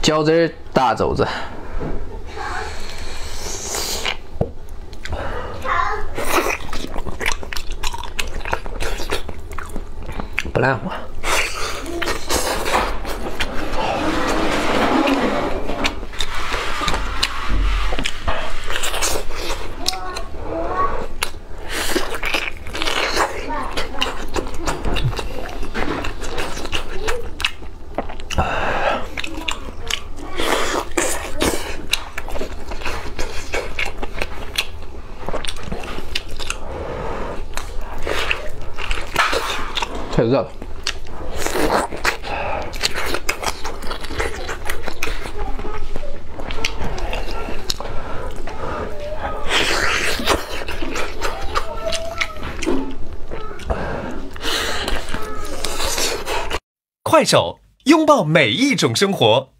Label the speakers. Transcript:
Speaker 1: 饺子儿大肘子，不烂乎。太热了。
Speaker 2: 快手，拥抱每一种生活。